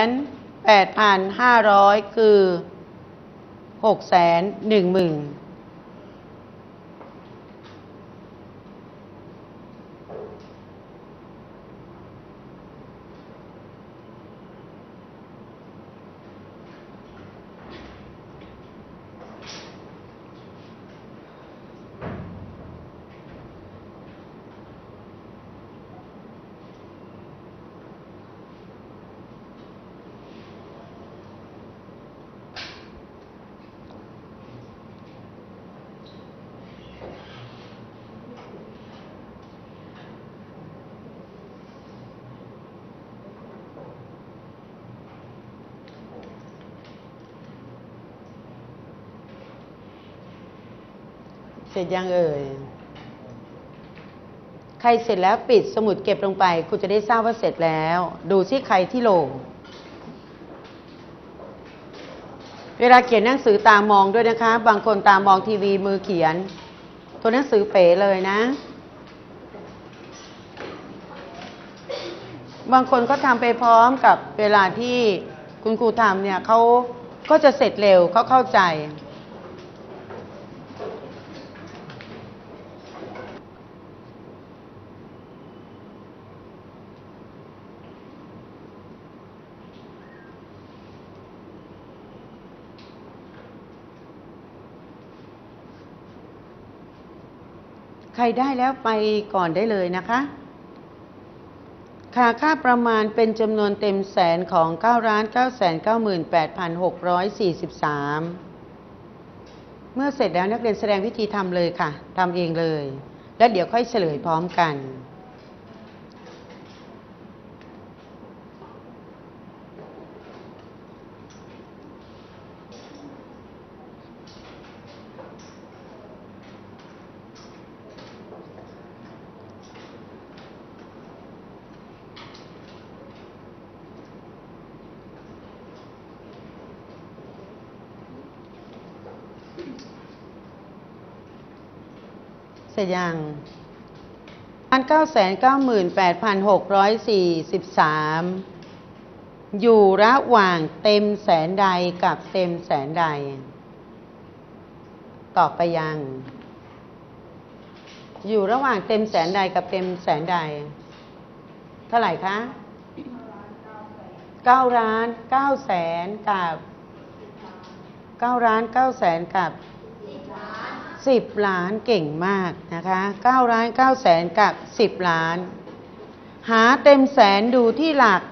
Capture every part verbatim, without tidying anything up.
แปดพันห้าร้อยคือหกแสนหนึ่งหมื่นเสร็จยังเอ่ยใครเสร็จแล้วปิดสมุดเก็บลงไปคุณจะได้ทราบว่าเสร็จแล้วดูซิใครที่โหลเวลาเขียนหนังสือตามองด้วยนะคะบางคนตามองทีวีมือเขียนตัวหนังสือเป๋เลยนะบางคนก็ทำไปพร้อมกับเวลาที่คุณครูทำเนี่ยเขาก็จะเสร็จเร็วเขาเข้าใจใครได้แล้วไปก่อนได้เลยนะคะค่าค่าประมาณเป็นจำนวนเต็มแสนของ เก้าล้านเก้าแสนเก้าหมื่นแปดพันหกร้อยสี่สิบสาม เมื่อเสร็จแล้วนักเรียนแสดงวิธีทำเลยค่ะทำเองเลยแล้วเดี๋ยวค่อยเฉลยพร้อมกันเสร็จยังล้านเก้าแสนเก้าหมื่นแปดพันหกร้อยสี่สิบสามอยู่ระหว่างเต็มแสนใดกับเต็มแสนใดตอบไปยังอยู่ระหว่างเต็มแสนใดกับเต็มแสนใดเท่าไหร่คะเก้าล้านเก้าแสนกับเก้าล้านเก้าแสนกับสิบล้านเก่งมากนะคะเก้าล้านเก้าแสนกับสิบล้านหาเต็มแสนดูที่หลัก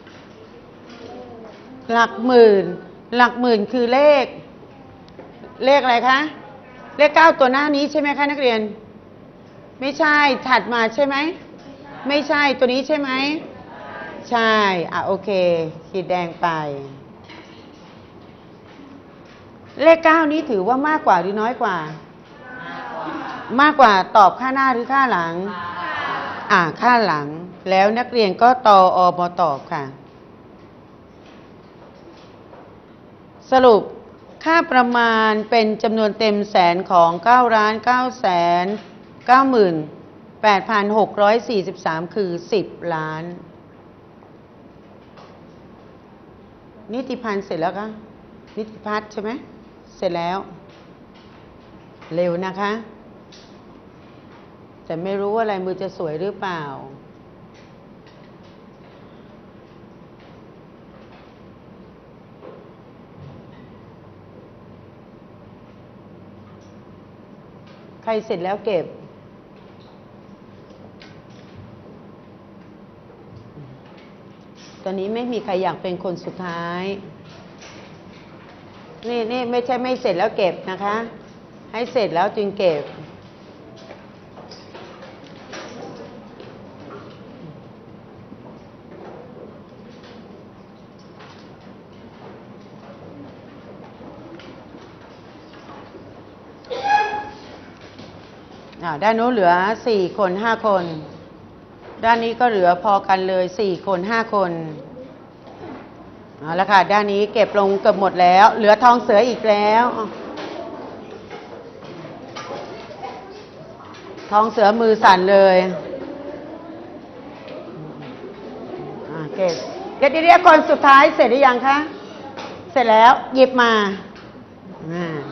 หลักหมื่นหลักหมื่นคือเลขเลขอะไรคะเลขเก้าตัวหน้านี้ใช่ไหมคะนักเรียนไม่ใช่ถัดมาใช่ไหมไม่ใช่ตัวนี้ใช่ไหมใช่อ่ะโอเคขีดแดงไปเลขเก้านี้ถือว่ามากกว่าหรือน้อยกว่ามากกว่าตอบค่าหน้าหรือค่าหลังอ่าค่าหลังแล้วนักเรียนก็ตออมาตอบค่ะสรุปค่าประมาณเป็นจำนวนเต็มแสนของเก้าล้านเก้าแสนเก้าหมื่นแปดพันหกร้อยสี่สิบสามคือสิบล้านนิติพันธ์เสร็จแล้วคะนิติพัฒน์ใช่ไหมเสร็จแล้วเร็วนะคะแต่ไม่รู้ว่าลายมือจะสวยหรือเปล่าใครเสร็จแล้วเก็บตอนนี้ไม่มีใครอยากเป็นคนสุดท้ายนี่นี่ไม่ใช่ไม่เสร็จแล้วเก็บนะคะให้เสร็จแล้วจึงเก็บด้านโน้นเหลือสี่คนห้าคนด้านนี้ก็เหลือพอกันเลยสี่คนห้าคนเอาละค่ะด้านนี้เก็บลงเกือบหมดแล้วเหลือทองเสืออีกแล้วทองเสือมือสั่นเลยเก็บเดี๋ยวเดี๋ยวคนสุดท้ายเสร็จหรือยังคะเสร็จแล้วหยิบมาอ่า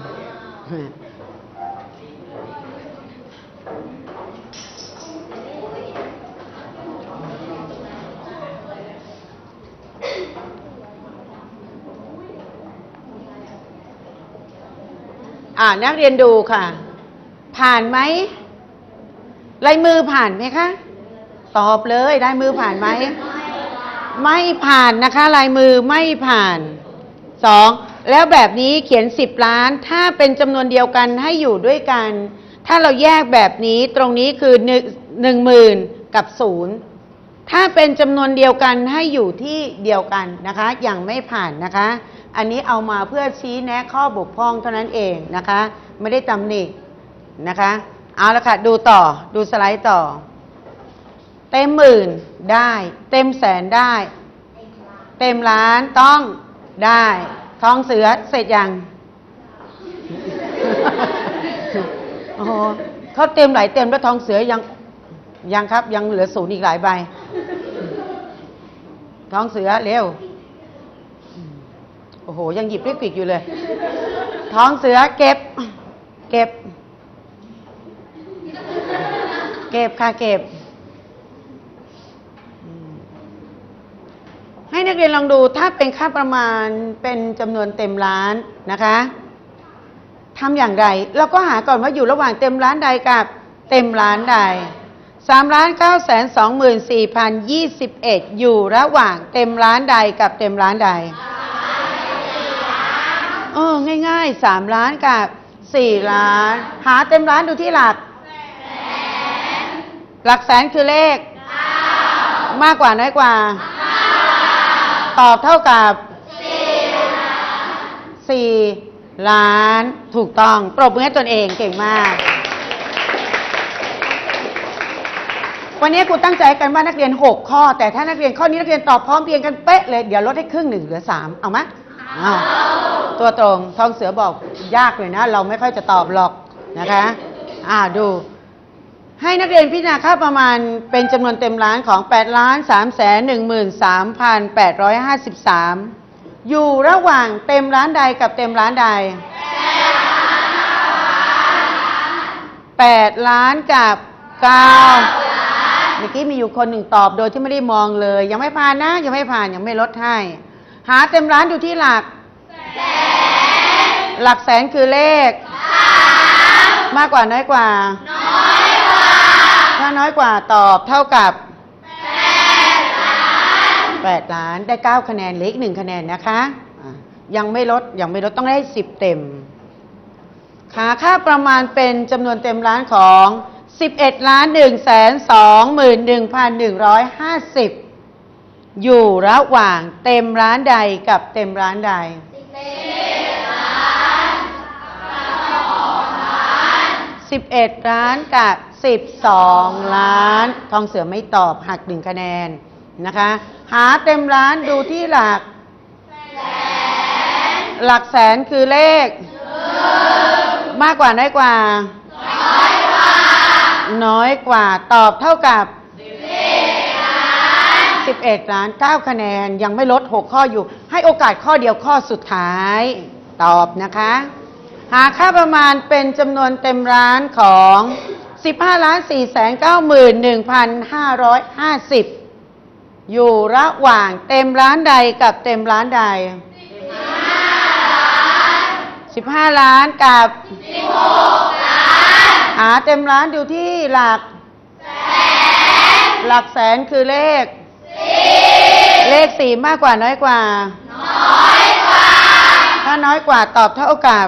อ่านักเรียนดูค่ะผ่านไหมลายมือผ่านไหมคะตอบเลยลายมือผ่านไหมไม่ผ่านนะคะลายมือไม่ผ่านสองแล้วแบบนี้เขียนสิบล้านถ้าเป็นจำนวนเดียวกันให้อยู่ด้วยกันถ้าเราแยกแบบนี้ตรงนี้คือหนึ่งหนึ่งหมื่นกับศูนย์ถ้าเป็นจำนวนเดียวกันให้อยู่ที่เดียวกันนะคะอย่างไม่ผ่านนะคะอันนี้เอามาเพื่อชี้แนะข้อบกพร่องเท่านั้นเองนะคะไม่ได้ตำหนินะคะเอาละค่ะดูต่อดูสไลด์ต่อเต็มหมื่นได้เต็มแสนได้เต็มล้านต้องได้ทองเสือเสร็จยัง โอ้โหเขาเต็มหลายเต็มแล้วทองเสือยังยังครับยังเหลือศูนย์อีกหลายใบทองเสือเร็วโอ้โหยังหยิบพลิกปิกอยู่เลยท้องเสือเก็บเก็บเก็บค่ะเก็บให้นักเรียนลองดูถ้าเป็นค่าประมาณเป็นจำนวนเต็มล้านนะคะทำอย่างไรเราก็หาก่อนว่าอยู่ระหว่างเต็มล้านใดกับเต็มล้านใดสามล้านเก้าแสนสองหมื่นสี่พันยี่สิบเอ็ดอยู่ระหว่างเต็มล้านใดกับเต็มล้านใดเออง่ายๆสามล้านกับสี่ล้านหาเต็มล้านดูที่หลักหลักแสนคือเลขมากกว่าน้อยกว่าตอบเท่ากับสี่ล้านถูกต้องปรบมือให้ตนเองเก่งมากวันนี้ครูตั้งใจกันว่านักเรียนหกข้อแต่ถ้านักเรียนข้อนี้นักเรียนตอบพร้อมเพรียงกันเป๊ะเลยเดี๋ยวลดให้ครึ่งหนึ่งเหลือสามเอาไหมเอาตัวตรงทองเสือบอกยากเลยนะเราไม่ค่อยจะตอบหรอกนะคะอ่าดูให้นักเรียนพิจารณาค่าประมาณเป็นจำนวนเต็มล้านของแปดล้านสามแสนหนึ่งหมื่นสามพันแปดร้อยห้าสิบสามอยู่ระหว่างเต็มล้านใดกับเต็มล้านใดแปดล้านกับเก้าเมื่อกี้มีอยู่คนหนึ่งตอบโดยที่ไม่ได้มองเลยยังไม่ผ่านนะยังไม่ผ่านยังไม่ลดให้หาเต็มล้านดูที่หลักหลักแสนคือเลขมากกว่าน้อยกว่าถ้าน้อยกว่าตอบเท่ากับแปดล้านได้เก้าคะแนนเหลืออีกหนึ่งคะแนนนะคะยังไม่ลดยังไม่ลดต้องได้สิบเต็มหาค่าประมาณเป็นจำนวนเต็มล้านของสิบเอ็ดล้านหนึ่งแสนสองหมื่นหนึ่งพันหนึ่งร้อยห้าสิบอยู่ระหว่างเต็มล้านใดกับเต็มล้านใดสิบเอ็ดล้านกับสิบสองล้านทองเสือไม่ตอบหักหนึ่งคะแนนนะคะหาเต็มล้านดูที่หลักหลักแสนคือเลขมากกว่าน้อยกว่าน้อยกว่าตอบเท่ากับสิบเอ็ดล้านเก้าคะแนนยังไม่ลดหกข้ออยู่ให้โอกาสข้อเดียวข้อสุดท้ายตอบนะคะหาค่าประมาณเป็นจำนวนเต็มล้านของสิบห้าล้านสี่แสนเก้าหมื่นหนึ่งพันห้าร้อยห้าสิบอยู่ระหว่างเต็มล้านใดกับเต็มล้านใดสิบห้าล้านกับสิบหกล้านหาเต็มล้านดูที่หลักหลักแสนคือเลขเลขสี่มากกว่าน้อยกว่าน้อยกว่าถ้าน้อยกว่าตอบเท่ากับ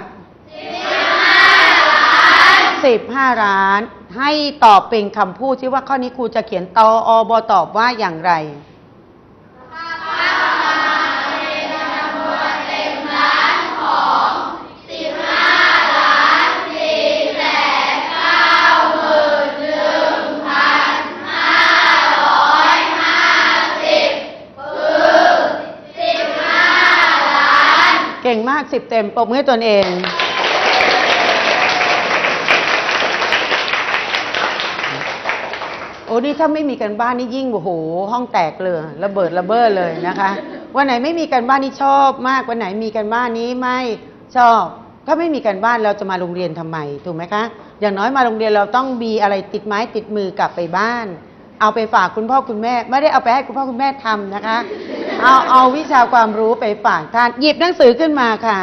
สิบห้าล้านให้ตอบเป็นคำพูดที่ว่าข้อนี้ครูจะเขียนตออบตอบว่าอย่างไรเก่งมากสิบเต็มปรบมือให้ตนเองอ้นี่ถ้าไม่มีกันบ้านนี่ยิ่งโอ้โหห้องแตกเลยระเบิดระเบ้อเลยนะคะวันไหนไม่มีกันบ้านนี่ชอบมากวันไหนมีกันบ้านนี้ไม่ชอบถ้าไม่มีกันบ้านเราจะมาโรงเรียนทำไมถูกไหมคะอย่างน้อยมาโรงเรียนเราต้องมีอะไรติดไม้ติดมือกลับไปบ้านเอาไปฝากคุณพ่อคุณแม่ไม่ได้เอาไปให้คุณพ่อคุณแม่ทำนะคะเอาเอาวิชาความรู้ไปฝากท่านหยิบหนังสือขึ้นมาค่ะ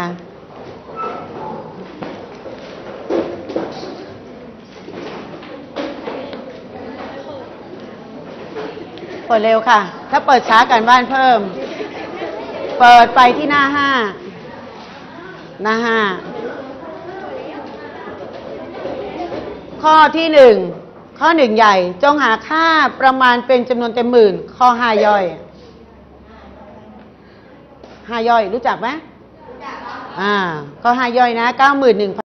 เปิดเร็วค่ะถ้าเปิดช้ากันบ้านเพิ่มเปิดไปที่หน้าห้าหน้าห้าข้อที่หนึ่งข้อหนึ่งใหญ่จงหาค่าประมาณเป็นจำนวนเต็มหมื่นข้อห้าย่อยห้าย่อยรู้จักไหมอ่าข้อห้าย่อยนะเก้าหมื่นหนึ่ง